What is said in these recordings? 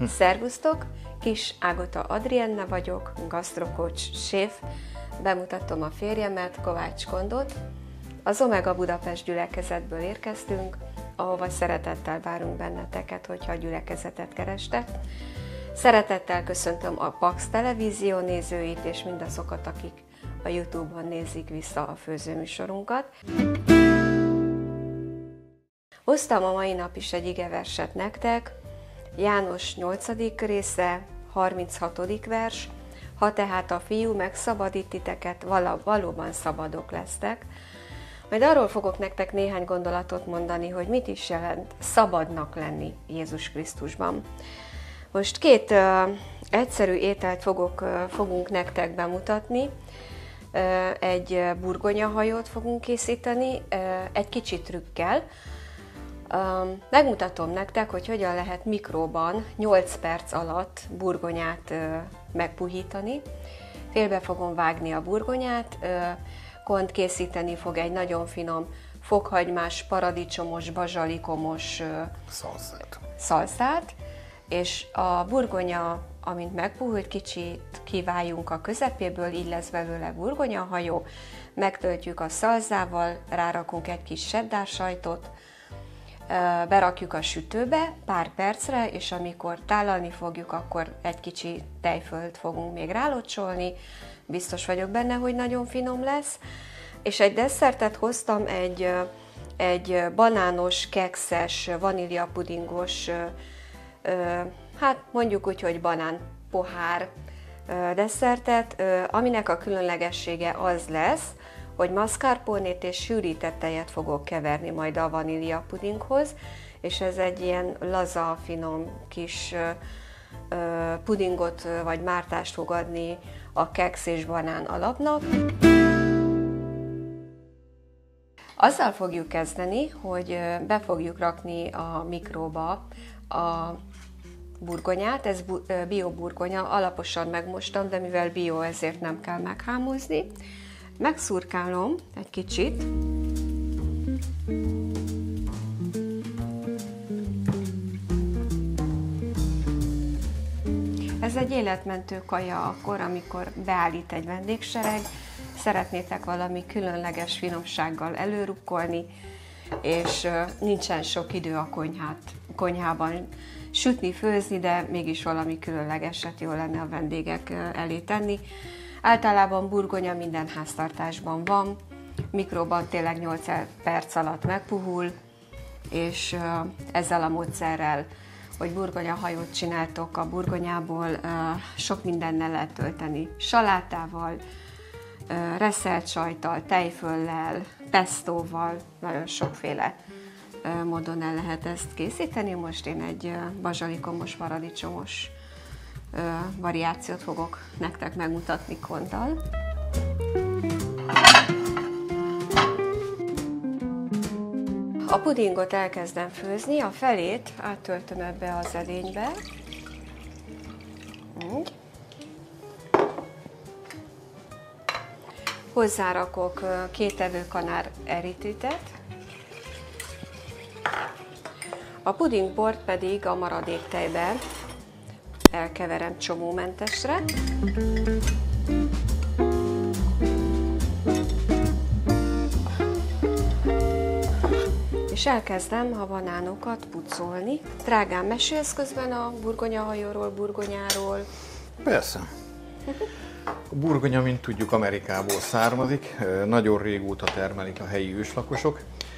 Szervusztok! Kis Ágota Adrienne vagyok, gasztrocoach, séf. Bemutatom a férjemet, Kovács Kondot. Az Omega Budapest gyülekezetből érkeztünk, ahova szeretettel várunk benneteket, hogyha a gyülekezetet kerestek. Szeretettel köszöntöm a Pax Televízió nézőit és mindazokat, akik a YouTube-on nézik vissza a főzőműsorunkat. Hoztam a mai nap is egy igeverset nektek, János 8. része, 36. vers. Ha tehát a fiú megszabadít titeket, valóban szabadok lesztek. Majd arról fogok nektek néhány gondolatot mondani, hogy mit is jelent szabadnak lenni Jézus Krisztusban. Most két egyszerű ételt fogunk nektek bemutatni. Egy burgonyahajót fogunk készíteni, egy kicsit trükkel. Megmutatom nektek, hogy hogyan lehet mikróban 8 perc alatt burgonyát megpuhítani. Félbe fogom vágni a burgonyát, Kont készíteni fog egy nagyon finom fokhagymás, paradicsomos, bazsalikomos szalszát, és a burgonya, amint megpuhult, kicsit kiváljunk a közepéből, így lesz belőle burgonyahajó, megtöltjük a szalzával, rárakunk egy kis cheddar sajtot, berakjuk a sütőbe pár percre, és amikor tálalni fogjuk, akkor egy kicsi tejfölt fogunk még rálocsolni. Biztos vagyok benne, hogy nagyon finom lesz. És egy desszertet hoztam, egy banános, kekszes, vaníliapudingos, hát mondjuk úgy, hogy banán pohár desszertet, aminek a különlegessége az lesz, hogy mascarpone-t és sűrített tejet fogok keverni majd a vaníliapudinghoz, és ez egy ilyen laza, finom kis pudingot vagy mártást fog adni a keksz és banán alapnak. Azzal fogjuk kezdeni, hogy be fogjuk rakni a mikróba a burgonyát, ez bio burgonya, alaposan megmostam, de mivel bio, ezért nem kell meghámozni. Megszurkálom egy kicsit. Ez egy életmentő kaja akkor, amikor beállít egy vendégsereg, szeretnétek valami különleges finomsággal előrukkolni, és nincsen sok idő a konyhában sütni, főzni, de mégis valami különlegeset jó lenne a vendégek elé tenni. Általában burgonya minden háztartásban van, mikróban tényleg 8 perc alatt megpuhul, és ezzel a módszerrel, hogy burgonyahajót csináltok, a burgonyából sok mindennel lehet tölteni. Salátával, reszelt sajttal, tejföllel, pestóval, nagyon sokféle módon el lehet ezt készíteni. Most én egy bazsalikomos, paradicsomos variációt fogok nektek megmutatni Konttal. A pudingot elkezdem főzni, a felét áttöltöm ebbe az edénybe. Így. Hozzárakok 2 evőkanál eritritet. A pudingbort pedig a maradék tejbe elkeverem csomómentesre. És elkezdem a banánokat pucolni. Drágám, mesélsz közben a burgonyahajóról, burgonyáról? Persze. A burgonya, mint tudjuk, Amerikából származik. Nagyon régóta termelik a helyi őslakosok.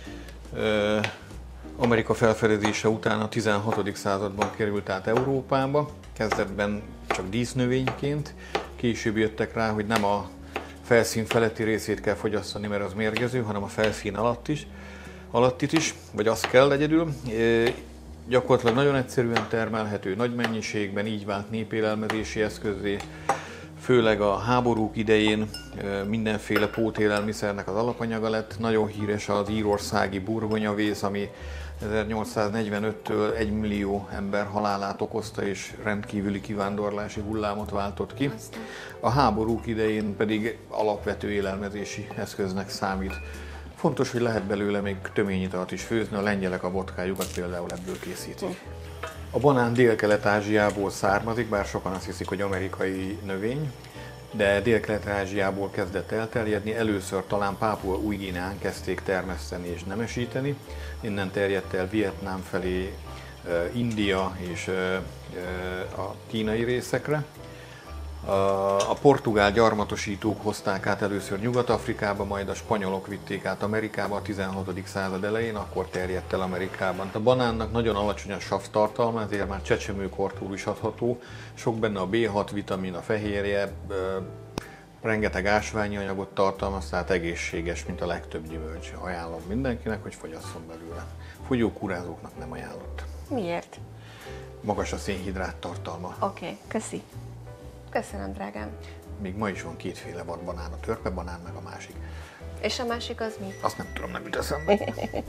Amerika felfedezése után a 16. században került át Európába, kezdetben csak dísznövényként, később jöttek rá, hogy nem a felszín feletti részét kell fogyasztani, mert az mérgező, hanem a felszín alattit is, vagy az kell egyedül. Gyakorlatilag nagyon egyszerűen termelhető, nagy mennyiségben, így vált népélelmezési eszközzé, főleg a háborúk idején mindenféle pótélelmiszernek az alapanyaga lett. Nagyon híres az írországi burgonyavész, ami 1845-től 1 millió ember halálát okozta és rendkívüli kivándorlási hullámot váltott ki. A háborúk idején pedig alapvető élelmezési eszköznek számít. Fontos, hogy lehet belőle még töményitalat is főzni, a lengyelek a vodkájukat például ebből készítik. A banán Dél-Kelet-Ázsiából származik, bár sokan azt hiszik, hogy amerikai növény, de Dél-Kelet-Ázsiából kezdett elterjedni. Először talán Pápua Új-Guineán kezdték termeszteni és nemesíteni. Innen terjedt el Vietnám felé, India és a kínai részekre. A portugál gyarmatosítók hozták át először Nyugat-Afrikába, majd a spanyolok vitték át Amerikába a 16. század elején, akkor terjedt el Amerikában. A banánnak nagyon alacsony a savtartalma, ezért már csecsemőkortól is adható. Sok benne a B6 vitamin, a fehérje, rengeteg ásványi anyagot tartalmaz, tehát egészséges, mint a legtöbb gyümölcs. Ajánlom mindenkinek, hogy fogyasszon belőle. Fogyókúrázóknak nem ajánlott. Miért? Magas a szénhidrát tartalma. Oké, köszi. Köszönöm, drágám. Még ma is van kétféle vadbanán, a törpebanán meg a másik. És a másik az mi? Azt nem tudom, nem jut eszembe.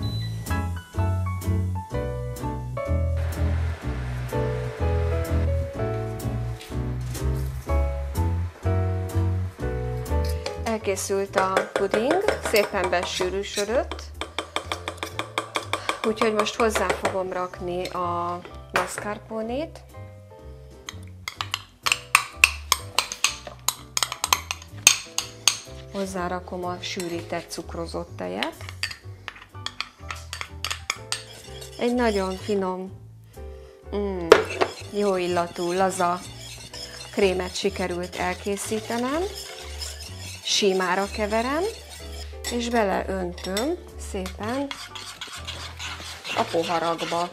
Elkészült a puding, szépen besűrűsödött, úgyhogy most hozzá fogom rakni a mascarpone-t. Hozzárakom a sűrített cukrozott tejet. Egy nagyon finom, jó illatú, laza krémet sikerült elkészítenem. Símára keverem, és beleöntöm szépen a poharakba.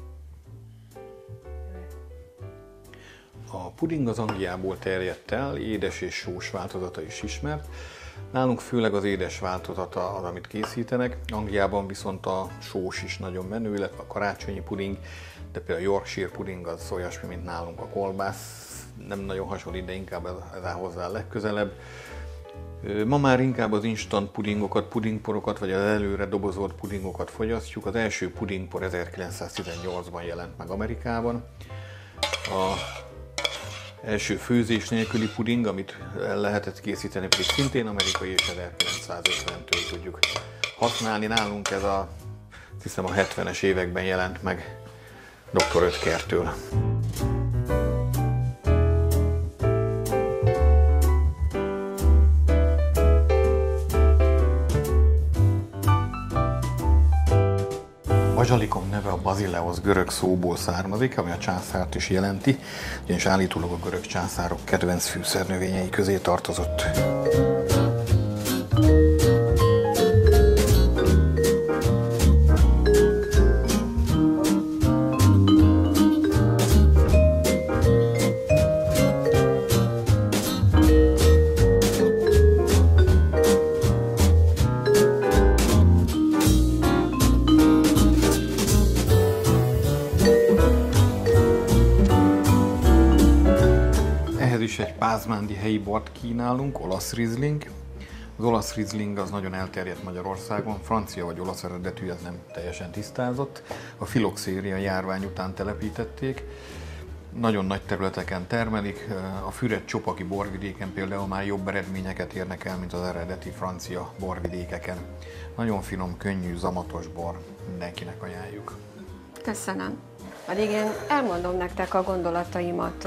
A puding az Angliából terjedt el, édes és sós változata is ismert. Nálunk főleg az édes változata az, amit készítenek. Angliában viszont a sós is nagyon menő, illetve a karácsonyi puding, de például a Yorkshire puding az olyasmi, mint nálunk a kolbász. Nem nagyon hasonlít, de inkább ez áll hozzá a legközelebb. Ma már inkább az instant pudingokat, pudingporokat, vagy az előre dobozolt pudingokat fogyasztjuk. Az első pudingpor 1918-ban jelent meg Amerikában. Az első főzés nélküli puding, amit lehetett készíteni, pedig szintén amerikai, és 1950-től tudjuk használni. Nálunk ez azt hiszem a 70-es években jelent meg Dr. Oetkertől. Bazsalikom neve a Basileus görög szóból származik, ami a császárt is jelenti, ugyanis állítólag a görög császárok kedvenc fűszernövényei közé tartozott. Egy pázmándi helyi bort kínálunk, olasz rizling. Az olasz rizling az nagyon elterjedt Magyarországon, francia vagy olasz eredetű, ez nem teljesen tisztázott. A filoxéria járvány után telepítették. Nagyon nagy területeken termelik, a Füred-Csopaki borvidéken például már jobb eredményeket érnek el, mint az eredeti francia borvidékeken. Nagyon finom, könnyű, zamatos bor, mindenkinek ajánljuk. Köszönöm. Addig én elmondom nektek a gondolataimat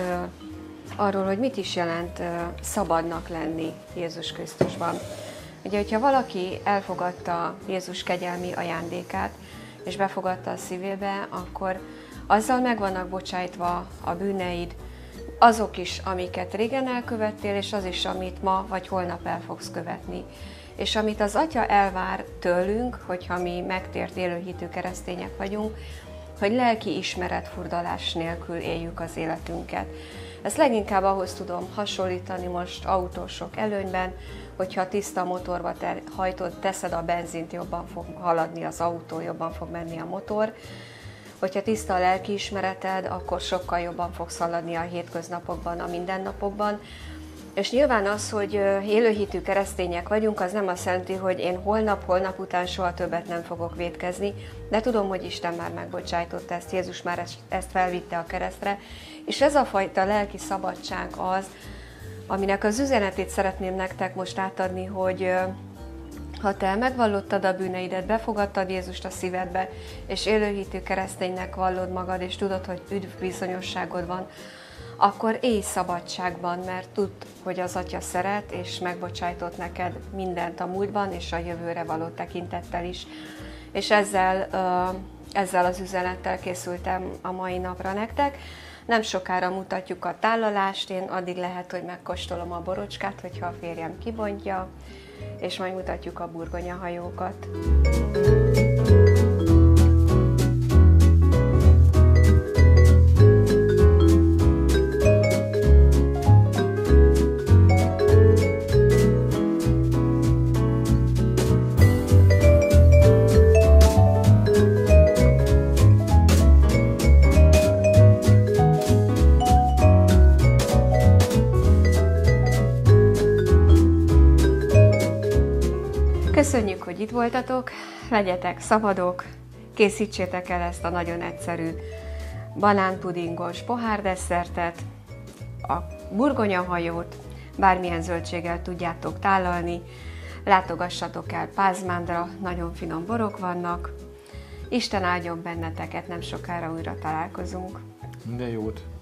arról, hogy mit is jelent szabadnak lenni Jézus Krisztusban. Ugye, hogyha valaki elfogadta Jézus kegyelmi ajándékát, és befogadta a szívébe, akkor azzal meg vannak bocsájtva a bűneid, azok is, amiket régen elkövettél, és az is, amit ma vagy holnap el fogsz követni. És amit az Atya elvár tőlünk, hogyha mi megtért élőhitű keresztények vagyunk, hogy lelki ismeretfurdalás nélkül éljük az életünket. Ezt leginkább ahhoz tudom hasonlítani most autósok előnyben, hogyha tiszta motorba hajtod, teszed a benzint, jobban fog haladni az autó, jobban fog menni a motor. Hogyha tiszta a lelkiismereted, akkor sokkal jobban fogsz haladni a hétköznapokban, a mindennapokban. És nyilván az, hogy élőhitű keresztények vagyunk, az nem azt jelenti, hogy én holnap után soha többet nem fogok vétkezni, de tudom, hogy Isten már megbocsájtott ezt, Jézus már ezt felvitte a keresztre, és ez a fajta lelki szabadság az, aminek az üzenetét szeretném nektek most átadni, hogy Ha te megvallottad a bűneidet, befogadtad Jézust a szívedbe, és élőhitű kereszténynek vallod magad, és tudod, hogy üdvbizonyosságod van, akkor élj szabadságban, mert tudd, hogy az Atya szeret, és megbocsájtott neked mindent a múltban, és a jövőre való tekintettel is. És ezzel az üzenettel készültem a mai napra nektek. Nem sokára mutatjuk a tálalást, én addig lehet, hogy megkóstolom a borocskát, hogyha a férjem kibontja, és majd mutatjuk a burgonyahajókat. Köszönjük, hogy itt voltatok, legyetek szabadok, készítsétek el ezt a nagyon egyszerű banánpudingos pohárdeszertet, a burgonyahajót, bármilyen zöldséggel tudjátok tálalni, látogassatok el Pázmándra, nagyon finom borok vannak. Isten áldjon benneteket, nem sokára újra találkozunk. Minden jót!